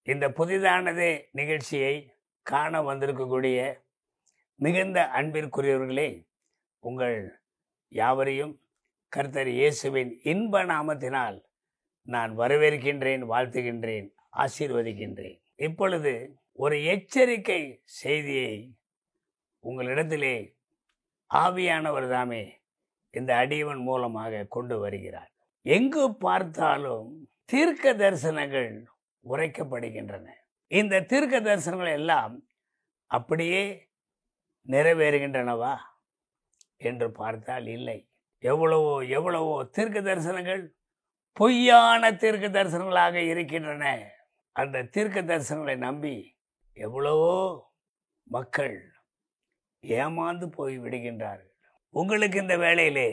இந்த புதிதானதே நிகழ்ச்சியை காண வந்திருக்கக்கூடிய மிகுந்த அன்பிற்குரியவர்களே, உங்கள் யாவரையும் கர்த்தர் இயேசுவின் இன்ப நாமத்தினால் நான் வரவேற்கின்றேன், வாழ்த்துகின்றேன், ஆசீர்வதிக்கின்றேன். இப்பொழுது ஒரு எச்சரிக்கை செய்தியை உங்களிடத்திலே ஆவியானவர் தாமே இந்த அடியவன் மூலமாக கொண்டு வருகிறார். எங்கு பார்த்தாலும் தீர்க்க தரிசனங்கள் உரைக்கப்படுகின்றன. இந்த தீர்க்க தரிசனங்கள் எல்லாம் அப்படியே நிறைவேறுகின்றனவா என்று பார்த்தால் இல்லை. எவ்வளவோ தீர்க்க தரிசனங்கள் பொய்யான தீர்க்க தரிசனங்களாக இருக்கின்றன. அந்த தீர்க்க தரிசனங்களை நம்பி எவ்வளவோ மக்கள் ஏமாந்து போய் விடுகின்றார்கள். உங்களுக்கு இந்த வேளையிலே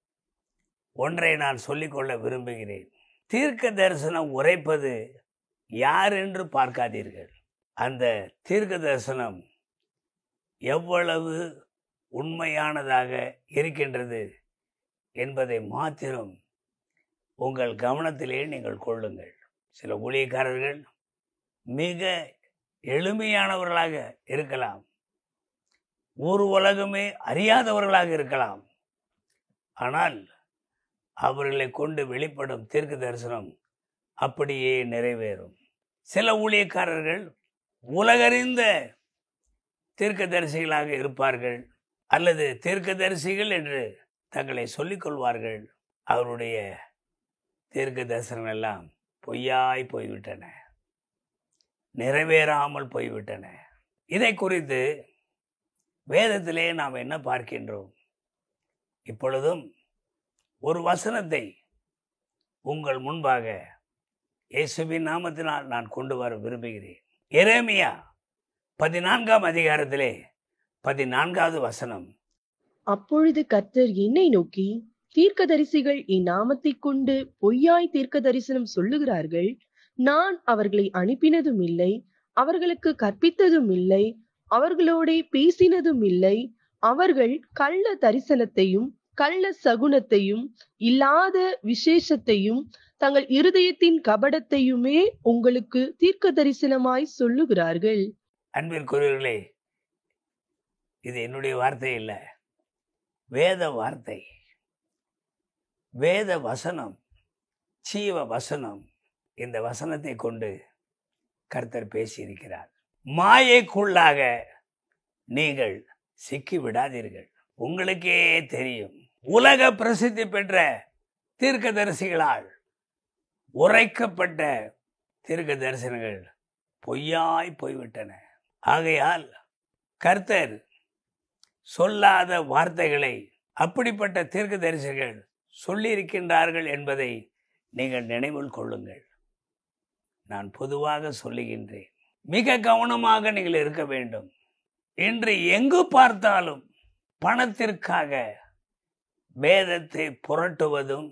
ஒன்றை நான் சொல்லிக்கொள்ள விரும்புகிறேன். தீர்க்க தரிசனம் உரைப்பது யார் என்று பார்க்காதீர்கள். அந்த தீர்க்க தரிசனம் எவ்வளவு உண்மையானதாக இருக்கின்றது என்பதை மாத்திரம் உங்கள் கவனத்திலே நீங்கள் கொள்ளுங்கள். சில ஊழியக்காரர்கள் மிக எளிமையானவர்களாக இருக்கலாம், ஊர் உலகமே அறியாதவர்களாக இருக்கலாம். ஆனால் அவர்களை கொண்டு வெளிப்படும் தீர்க்க தரிசனம் அப்படியே நிறைவேறும். சில ஊழியக்காரர்கள் உலகறிந்த தீர்க்கதரிசிகளாக இருப்பார்கள், அல்லது தீர்க்கதரிசிகள் என்று தங்களை சொல்லிக்கொள்வார்கள். அவருடைய தீர்க்க தரிசனங்கள் எல்லாம் பொய்யாய் போய்விட்டன, நிறைவேறாமல் போய்விட்டன. இதை குறித்து வேதத்திலே நாம் என்ன பார்க்கின்றோம்? இப்பொழுதும் ஒரு வசனத்தை உங்கள் முன்பாக இயேசுவின் நாமத்தினால் நான் கொண்டு வர விரும்புகிறேன். எரேமியா 14ஆம் அதிகாரத்திலே 14வது வசனம். அப்பொழுது கர்த்தர் என்னை நோக்கி, தீர்க்கதரிசிகள் என் நாமத்தைக் கொண்டு பொய்யாய் தீர்க்க தரிசனம் சொல்லுகிறார்கள். நான் அவர்களை அனுப்பினதும் இல்லை, அவர்களுக்கு கற்பித்ததும் இல்லை, அவர்களோடே பேசினதும் இல்லை. அவர்கள் கள்ள தரிசனத்தையும் கள்ள சகுனத்தையும் இல்லாத விசேஷத்தையும் தங்கள் இருதயத்தின் கபடத்தையுமே உங்களுக்கு தீர்க்க தரிசனமாய் சொல்லுகிறார்கள். அன்பிற்குரியவர்களே, இது என்னுடைய வார்த்தை இல்லை, வேத வார்த்தை, வேத வசனம், ஜீவ வசனம். இந்த வசனத்தை கொண்டு கர்த்தர் பேசியிருக்கிறார். மாயைக்குள்ளாக நீங்கள் சிக்கி விடாதீர்கள். உங்களுக்கே தெரியும், உலக பிரசித்தி பெற்ற தீர்க்கதரிசிகளால் உரைக்கப்பட்ட தீர்க்க தரிசனங்கள் பொய்யாய் போய்விட்டன. ஆகையால் கர்த்தர் சொல்லாத வார்த்தைகளை அப்படிப்பட்ட தீர்க்க தரிசிகள் சொல்லியிருக்கின்றார்கள் என்பதை நீங்கள் நினைவில் கொள்ளுங்கள். நான் பொதுவாக சொல்லுகின்றேன், மிக கவனமாக நீங்கள் இருக்க வேண்டும். இன்று எங்கு பார்த்தாலும் பணத்திற்காக வேதத்தை புரட்டுவதும்,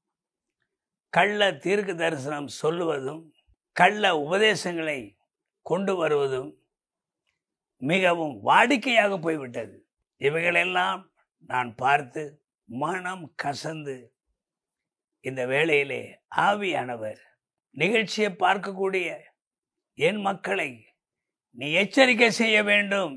கள்ள தீர்க்க தரிசனம் சொல்லுவதும், கள்ள உபதேசங்களை கொண்டு வருவதும் மிகவும் வாடிக்கையாக போய்விட்டது. இவைகளெல்லாம் நான் பார்த்து மனம் கசந்து இந்த வேளையிலே ஆவியானவர் நிகழ்ச்சியை பார்க்கக்கூடிய என் மக்களை நீ எச்சரிக்கை செய்ய வேண்டும்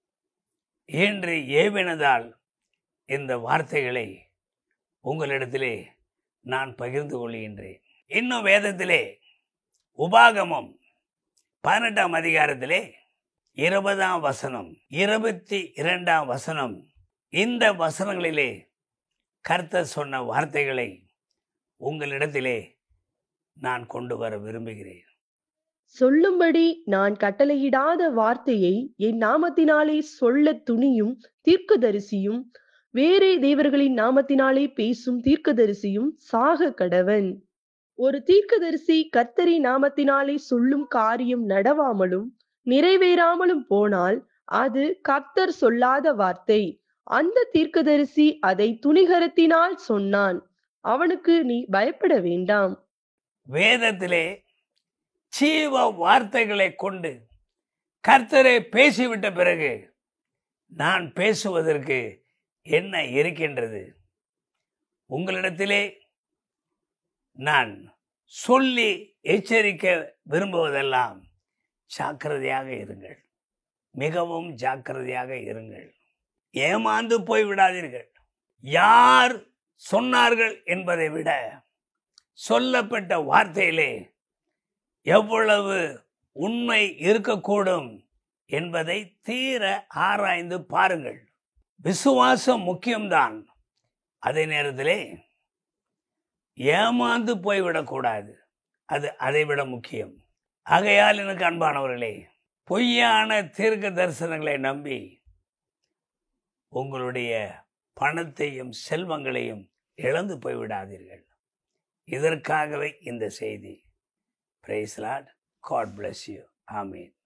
என்று ஏவினதால் இந்த வார்த்தைகளை உங்களிடத்திலே நான் பகிர்ந்து கொள்கின்றேன். இன்னும் வேதத்திலே உபாகமம் 18ஆம் அதிகாரத்திலே 20ஆம் வசனம், 22ஆம் வசனம், இந்த வசனங்களிலே கர்த்தர் சொன்ன வார்த்தைகளை உங்களிடத்திலே நான் கொண்டு வர விரும்புகிறேன். சொல்லும்படி நான் கட்டளையிடாத வார்த்தையை என் நாமத்தினாலே சொல்ல துணியும் தீர்க்கதரிசியும் வேறே தேவர்களின் நாமத்தினாலே பேசும் தீர்க்கதரிசியும் சாக கடவன். ஒரு தீர்க்கதரிசி கர்த்தரின் நாமத்தினாலே சொல்லும் காரியம் நடவாமலும் நிறைவேறாமலும் போனால் அது கர்த்தர் சொல்லாத வார்த்தை. அந்த தீர்க்கதரிசி அதை துணிகரத்தினால் சொன்னான், அவனுக்கு நீ பயப்பட வேண்டாம். வேதத்திலே ஜீவ வார்த்தைகளை கொண்டு கர்த்தரை பேசிவிட்ட பிறகு நான் பேசுவதற்கு என்ன இருக்கின்றது? உங்களிடத்திலே நான் சொல்லி எச்சரிக்க விரும்புவதெல்லாம் ஜாக்கிரதையாக இருங்கள், மிகவும் ஜாக்கிரதையாக இருங்கள். ஏமாந்து போய்விடாதீர்கள். யார் சொன்னார்கள் என்பதை விட சொல்லப்பட்ட வார்த்தையிலே எவ்வளவு உண்மை இருக்கக்கூடும் என்பதை தீர ஆராய்ந்து பாருங்கள். விசுவாசம் முக்கியம்தான், அதே நேரத்திலே ஏமாந்து போய்விடக்கூடாது, அது அதைவிட முக்கியம். ஆகையால் எனக்கு அன்பானவர்களே, பொய்யான தீர்க்க தரிசனங்களை நம்பி உங்களுடைய பணத்தையும் செல்வங்களையும் இழந்து போய்விடாதீர்கள். இதற்காகவே இந்த செய்தி. Praise the Lord. God bless you. Amen.